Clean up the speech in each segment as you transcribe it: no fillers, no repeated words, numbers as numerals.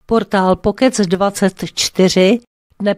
Portál Pokec24 dne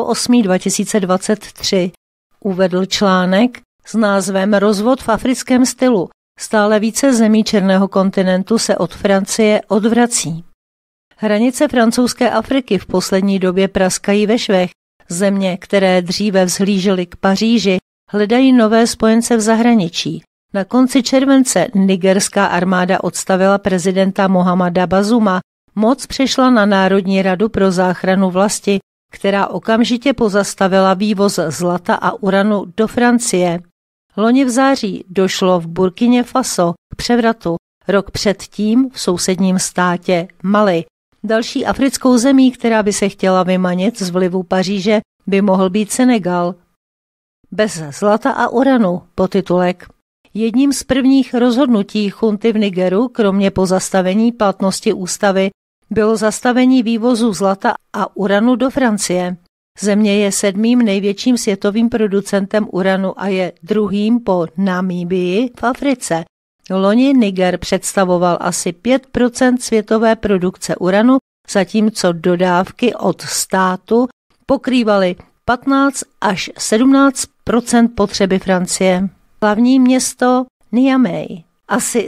5.8.2023 uvedl článek s názvem Rozvod v africkém stylu. Stále více zemí černého kontinentu se od Francie odvrací. Hranice francouzské Afriky v poslední době praskají ve švech. Země, které dříve vzhlížely k Paříži, hledají nové spojence v zahraničí. Na konci července nigerská armáda odstavila prezidenta Mohamada Bazuma. Moc přešla na Národní radu pro záchranu vlasti, která okamžitě pozastavila vývoz zlata a uranu do Francie. Loni v září došlo v Burkině Faso k převratu, rok předtím v sousedním státě Mali. Další africkou zemí, která by se chtěla vymanit z vlivu Paříže, by mohl být Senegal. Bez zlata a uranu, podtitulek. Jedním z prvních rozhodnutí chunty v Nigeru, kromě pozastavení platnosti ústavy, bylo zastavení vývozu zlata a uranu do Francie. Země je 7. největším světovým producentem uranu a je 2. po Namíbii v Africe. Loni Niger představoval asi 5% světové produkce uranu, zatímco dodávky od státu pokrývaly 15 až 17% potřeby Francie. Hlavní město Niamey. Asi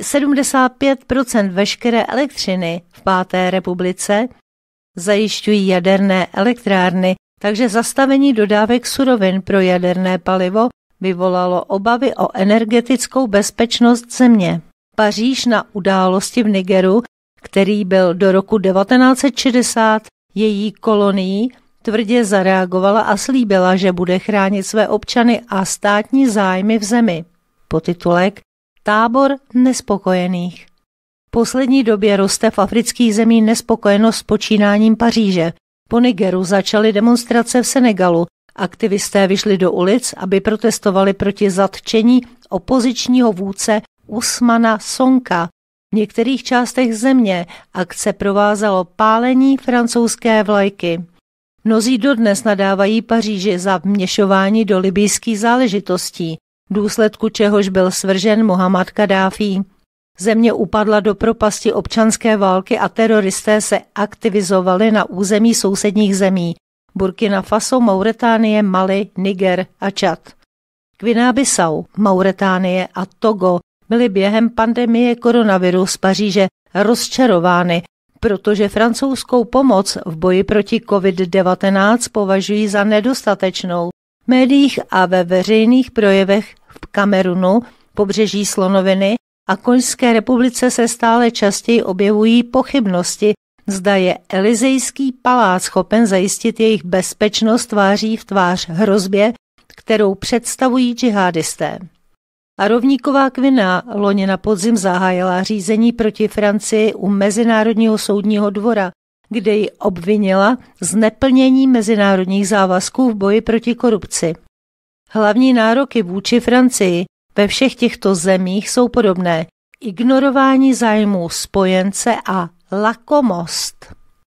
75% veškeré elektřiny v Páté republice zajišťují jaderné elektrárny, takže zastavení dodávek surovin pro jaderné palivo vyvolalo obavy o energetickou bezpečnost země. Paříž na události v Nigeru, který byl do roku 1960 její kolonií, tvrdě zareagovala a slíbila, že bude chránit své občany a státní zájmy v zemi. Podtitulek Tábor nespokojených. V poslední době roste v afrických zemích nespokojenost s počínáním Paříže. Po Nigeru začaly demonstrace v Senegalu. Aktivisté vyšli do ulic, aby protestovali proti zatčení opozičního vůdce Usmana Sonka. V některých částech země akce provázelo pálení francouzské vlajky. Mnozí dodnes nadávají Paříži za vměšování do libyjských záležitostí, v důsledku čehož byl svržen Mohammad Kaddáfí. Země upadla do propasti občanské války a teroristé se aktivizovali na území sousedních zemí Burkina Faso, Mauritánie, Mali, Niger a Čad. Guinea-Bissau, Mauritánie a Togo byly během pandemie koronaviru z Paříže rozčarovány, protože francouzskou pomoc v boji proti COVID-19 považují za nedostatečnou. V médiích a ve veřejných projevech v Kamerunu, pobřeží Slonoviny a Konžské republice se stále častěji objevují pochybnosti, zda je Elysejský palác schopen zajistit jejich bezpečnost tváří v tvář hrozbě, kterou představují džihadisté. A rovníková Gvinea loni na podzim zahájila řízení proti Francii u Mezinárodního soudního dvora, kde ji obvinila z neplnění mezinárodních závazků v boji proti korupci. Hlavní nároky vůči Francii ve všech těchto zemích jsou podobné: ignorování zájmů spojence a lakomost.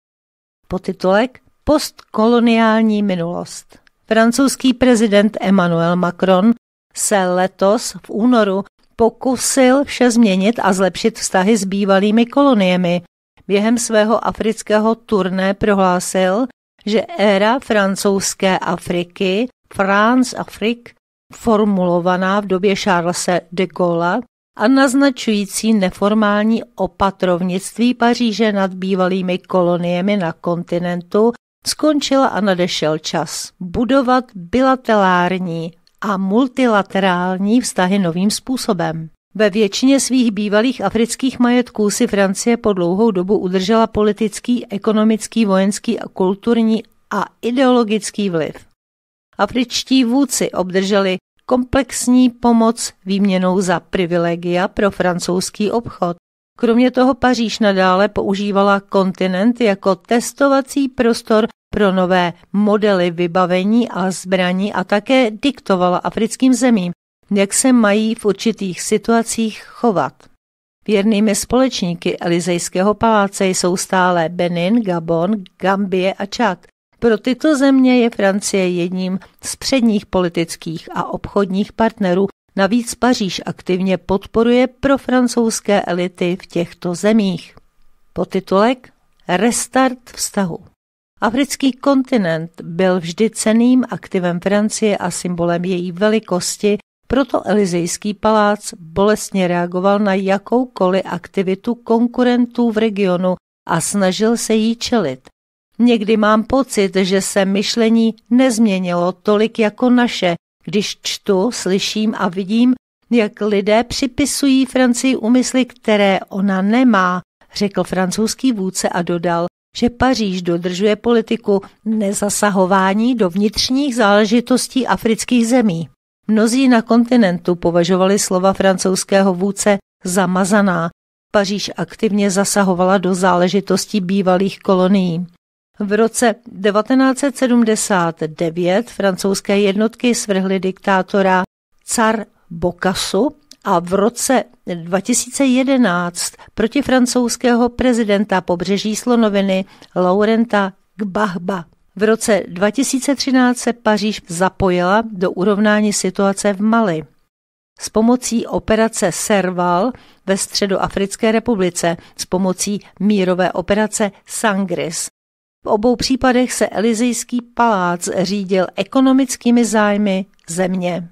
Podtitulek Postkoloniální minulost. Francouzský prezident Emmanuel Macron se letos v únoru pokusil vše změnit a zlepšit vztahy s bývalými koloniemi. Během svého afrického turné prohlásil, že éra francouzské Afriky, France Afrique, formulovaná v době Charlese de Gaulle a naznačující neformální opatrovnictví Paříže nad bývalými koloniemi na kontinentu, skončila a nadešel čas budovat bilaterální a multilaterální vztahy novým způsobem. Ve většině svých bývalých afrických majetků si Francie po dlouhou dobu udržela politický, ekonomický, vojenský a kulturní a ideologický vliv. Afričtí vůdci obdrželi komplexní pomoc výměnou za privilegia pro francouzský obchod. Kromě toho Paříž nadále používala kontinent jako testovací prostor pro nové modely vybavení a zbraní a také diktovala africkým zemím, jak se mají v určitých situacích chovat. Věrnými společníky Elysejského paláce jsou stále Benin, Gabon, Gambie a Čad. Pro tyto země je Francie jedním z předních politických a obchodních partnerů. Navíc Paříž aktivně podporuje profrancouzské elity v těchto zemích. Podtitulek restart vztahu. Africký kontinent byl vždy cenným aktivem Francie a symbolem její velikosti, proto Elysejský palác bolestně reagoval na jakoukoliv aktivitu konkurentů v regionu a snažil se jí čelit. Někdy mám pocit, že se myšlení nezměnilo tolik jako naše, když čtu, slyším a vidím, jak lidé připisují Francii úmysly, které ona nemá, řekl francouzský vůdce a dodal, že Paříž dodržuje politiku nezasahování do vnitřních záležitostí afrických zemí. Mnozí na kontinentu považovali slova francouzského vůdce za mazaná. Paříž aktivně zasahovala do záležitostí bývalých kolonií. V roce 1979 francouzské jednotky svrhly diktátora Car Bocasu a v roce 2011 proti francouzského prezidenta Pobřeží slonoviny Laurenta Gbagba. V roce 2013 se Paříž zapojila do urovnání situace v Mali s pomocí operace Serval ve Středoafrické republice, s pomocí mírové operace Sangris. V obou případech se Elysejský palác řídil ekonomickými zájmy země.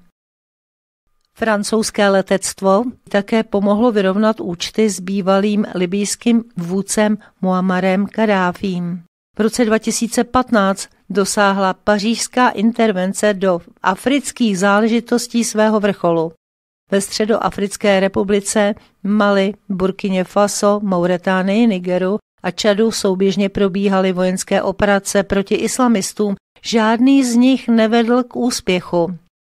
Francouzské letectvo také pomohlo vyrovnat účty s bývalým libýským vůdcem Muammarem Kaddáfím. V roce 2015 dosáhla pařížská intervence do afrických záležitostí svého vrcholu. Ve Středoafrické republice, Mali, Burkině Faso, Mauretánii, Nigeru a Čadu souběžně probíhaly vojenské operace proti islamistům. Žádný z nich nevedl k úspěchu.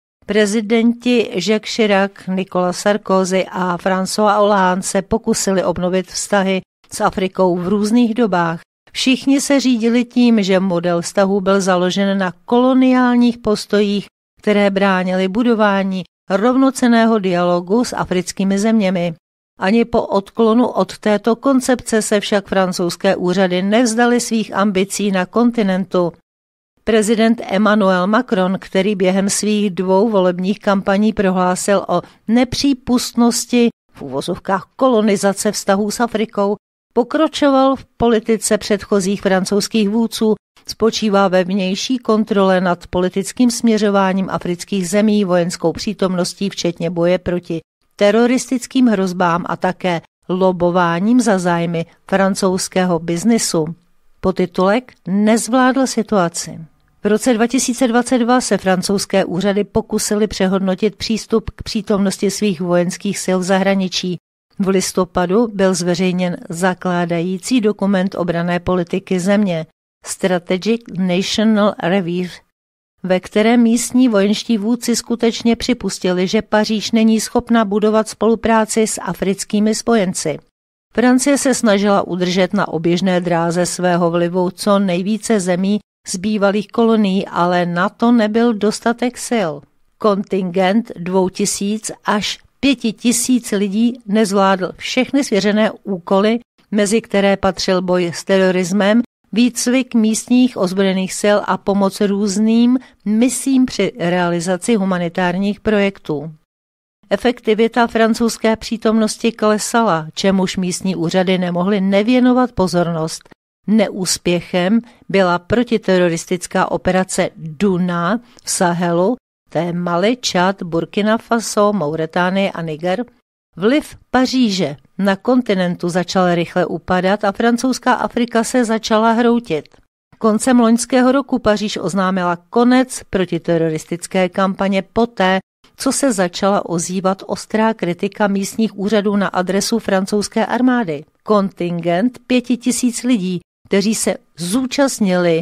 Prezidenti Jacques Chirac, Nicolas Sarkozy a François Hollande se pokusili obnovit vztahy s Afrikou v různých dobách. Všichni se řídili tím, že model vztahů byl založen na koloniálních postojích, které bránily budování rovnocenného dialogu s africkými zeměmi. Ani po odklonu od této koncepce se však francouzské úřady nevzdaly svých ambicí na kontinentu. Prezident Emmanuel Macron, který během svých 2 volebních kampaní prohlásil o nepřípustnosti v uvozovkách kolonizace vztahů s Afrikou, pokračoval v politice předchozích francouzských vůdců, spočívá ve vnější kontrole nad politickým směřováním afrických zemí, vojenskou přítomností, včetně boje proti teroristickým hrozbám a také lobováním za zájmy francouzského biznisu. Podtitulek Nezvládl situaci. V roce 2022 se francouzské úřady pokusily přehodnotit přístup k přítomnosti svých vojenských sil v zahraničí. V listopadu byl zveřejněn zakládající dokument obranné politiky země Strategic National Review, ve kterém místní vojenští vůdci skutečně připustili, že Paříž není schopna budovat spolupráci s africkými spojenci. Francie se snažila udržet na oběžné dráze svého vlivu co nejvíce zemí z bývalých kolonií, ale na to nebyl dostatek sil. Kontingent 2000 až 5000 lidí nezvládl všechny svěřené úkoly, mezi které patřil boj s terorismem, výcvik místních ozbrojených sil a pomoc různým misím při realizaci humanitárních projektů. Efektivita francouzské přítomnosti klesala, čemuž místní úřady nemohly nevěnovat pozornost. Neúspěchem byla protiteroristická operace Duna v Sahelu, to je Mali, Čad, Burkina Faso, Mauretánie a Niger. Vliv Paříže na kontinentu začal rychle upadat a francouzská Afrika se začala hroutit. Koncem loňského roku Paříž oznámila konec protiteroristické kampaně poté, co se začala ozývat ostrá kritika místních úřadů na adresu francouzské armády. Kontingent 5000 lidí, kteří se zúčastnili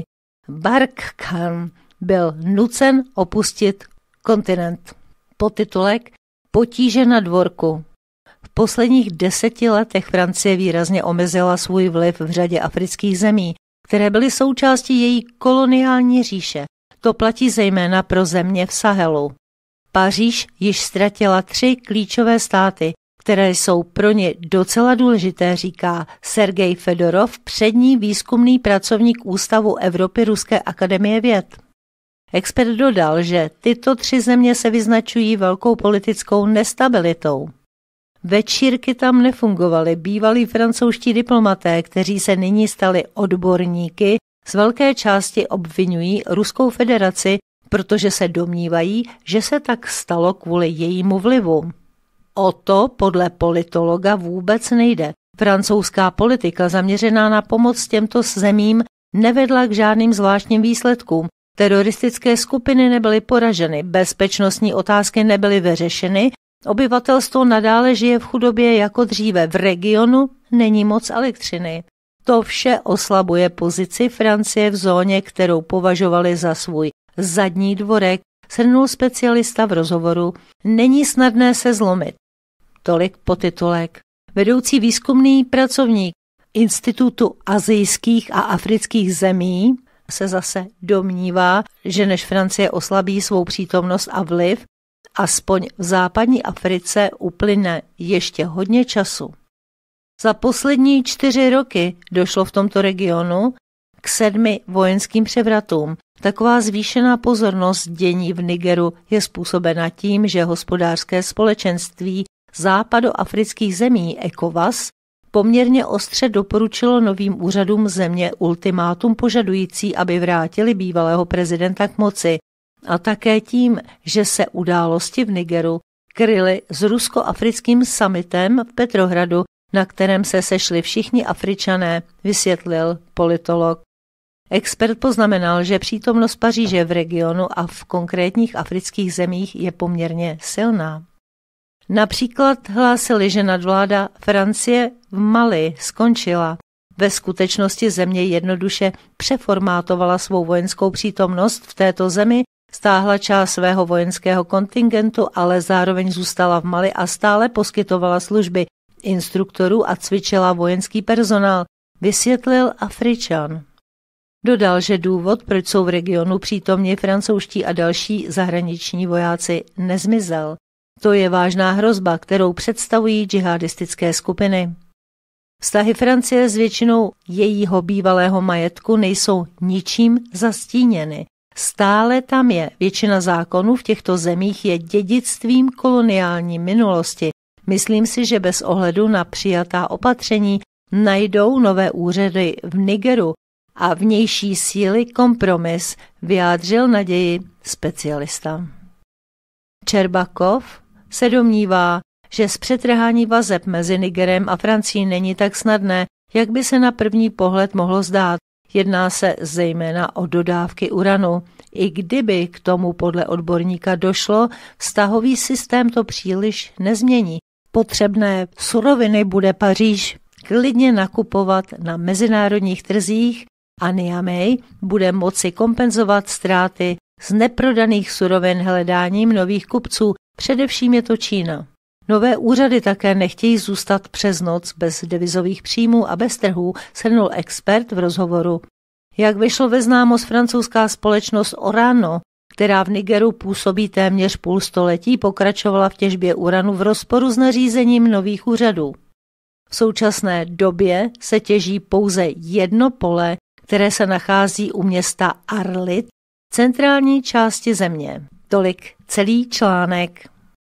Barkhane, byl nucen opustit kontinent. Podtitulek Potíže na dvorku. V posledních 10 letech Francie výrazně omezila svůj vliv v řadě afrických zemí, které byly součástí její koloniální říše. To platí zejména pro země v Sahelu. Paříž již ztratila 3 klíčové státy, které jsou pro ně docela důležité, říká Sergej Fedorov, přední výzkumný pracovník Ústavu Evropy Ruské akademie věd. Expert dodal, že tyto 3 země se vyznačují velkou politickou nestabilitou. Večírky tam nefungovaly. Bývalí francouzští diplomaté, kteří se nyní stali odborníky, z velké části obvinují Ruskou federaci, protože se domnívají, že se tak stalo kvůli jejímu vlivu. O to podle politologa vůbec nejde. Francouzská politika zaměřená na pomoc těmto zemím nevedla k žádným zvláštním výsledkům. Teroristické skupiny nebyly poraženy, bezpečnostní otázky nebyly vyřešeny, obyvatelstvo nadále žije v chudobě jako dříve, v regionu není moc elektřiny. To vše oslabuje pozici Francie v zóně, kterou považovali za svůj zadní dvorek, shrnul specialista v rozhovoru. Není snadné se zlomit. Tolik podtitulek. Vedoucí výzkumný pracovník Institutu asijských a afrických zemí se zase domnívá, že než Francie oslabí svou přítomnost a vliv, aspoň v západní Africe uplyne ještě hodně času. Za poslední 4 roky došlo v tomto regionu k 7 vojenským převratům. Taková zvýšená pozornost dění v Nigeru je způsobena tím, že hospodářské společenství západoafrických zemí ECOWAS poměrně ostře doporučilo novým úřadům země ultimátum požadující, aby vrátili bývalého prezidenta k moci, a také tím, že se události v Nigeru kryly s rusko-africkým summitem v Petrohradu, na kterém se sešli všichni Afričané, vysvětlil politolog. Expert poznamenal, že přítomnost Paříže v regionu a v konkrétních afrických zemích je poměrně silná. Například hlásili, že nadvláda Francie v Mali skončila. Ve skutečnosti země jednoduše přeformátovala svou vojenskou přítomnost v této zemi, stáhla část svého vojenského kontingentu, ale zároveň zůstala v Mali a stále poskytovala služby instruktorů a cvičila vojenský personál, vysvětlil Afričan. Dodal, že důvod, proč jsou v regionu přítomni francouzští a další zahraniční vojáci, nezmizel. To je vážná hrozba, kterou představují džihadistické skupiny. Vztahy Francie s většinou jejího bývalého majetku nejsou ničím zastíněny. Stále tam je. Většina zákonů v těchto zemích je dědictvím koloniální minulosti. Myslím si, že bez ohledu na přijatá opatření najdou nové úřady v Nigeru a vnější síly kompromis, vyjádřil naději specialista. Čerbakov se domnívá, že zpřetrhání vazeb mezi Nigerem a Francií není tak snadné, jak by se na první pohled mohlo zdát. Jedná se zejména o dodávky uranu. I kdyby k tomu podle odborníka došlo, vztahový systém to příliš nezmění. Potřebné suroviny bude Paříž klidně nakupovat na mezinárodních trzích a Niamey bude moci kompenzovat ztráty z neprodaných surovin hledáním nových kupců, především je to Čína. Nové úřady také nechtějí zůstat přes noc bez devizových příjmů a bez trhů, shrnul expert v rozhovoru. Jak vyšlo ve známost francouzská společnost Orano, která v Nigeru působí téměř půl století, pokračovala v těžbě uranu v rozporu s nařízením nových úřadů. V současné době se těží pouze jedno pole, které se nachází u města Arlit, v centrální části země. Tolik celý článek.